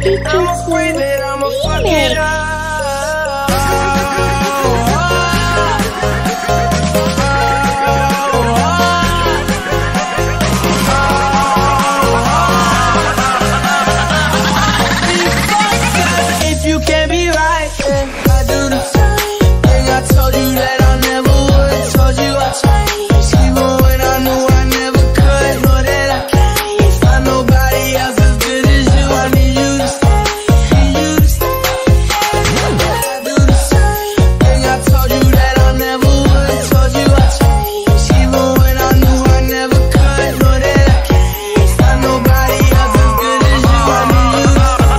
I'm afraid that I'ma fuck it up. If you can't be right, then I do the same thing. I told you that I never would. Told you I'd change, even when I knew I never could. Know that I can't find nobody else as good as you. I need you to stay, need you to stay. I do the same thing. I told you that I never would. Told you I'd change, even when I knew I never could. Know that I can't find nobody else as good as you. I need you to stay.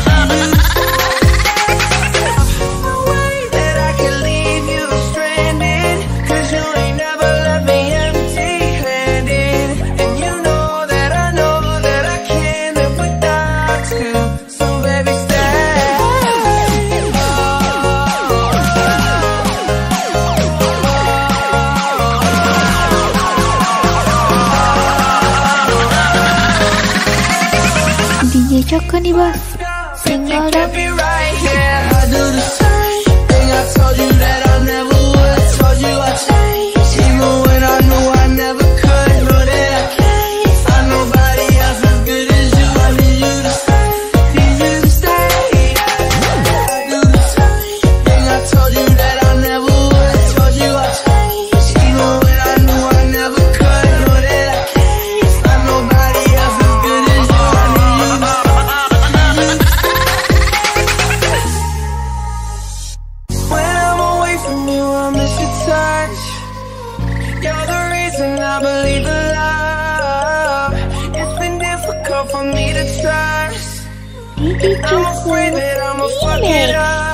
No way that I can leave you stranded, 'cause you ain't never left me empty-handed. And you know that I can't live without you. So baby, stay. DJ Choco nih bos, single dong. Can't be right, yeah. I do the same thing. I told you that I never would. Told you I'd change, even when I knew I never could. Know that I can't find nobody else as good as you. I need you to stay, need you to stay. I do the same thing. I told you that I never would. Told you I'd change, even when I knew I never could. Know that I can't find nobody else as good as you. I need you to stay. When I'm away from you, I miss your touch. You're the reason I believe in love. It's been difficult for me to trust. DJ I'm Choco afraid that I'ma fuck it remix. up.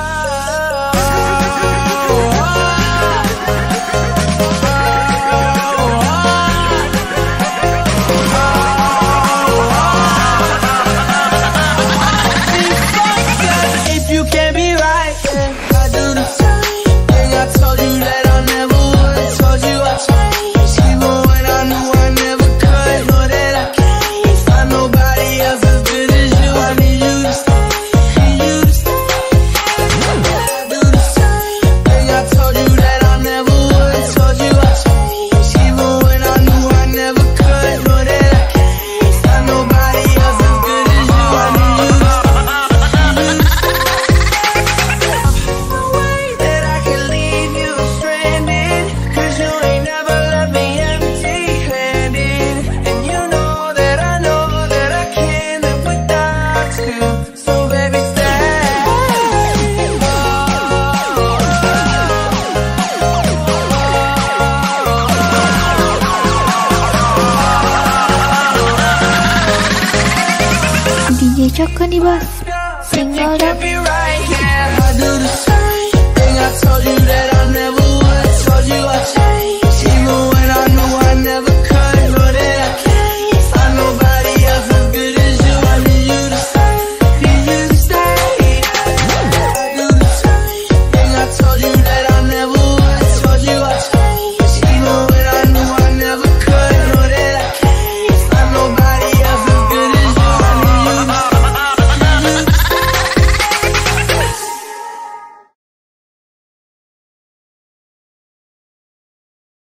If you can't be right, then I do the same thing. I told you that I never would. Told you I'd change, even when I knew I never could. Know that I can't find nobody else as good as you. I need you to stay, need you to stay. I do the same thing. I told you that I never would. Told you I'd change, even when I knew I never could. Know that I can't find nobody else as good as you. I need you to stay. No way that I can leave you stranded, 'cause you ain't never left me empty-handed. And you know that I can't live without you. So baby, stay. DJ Choco nih bos, single Can't dong. be right.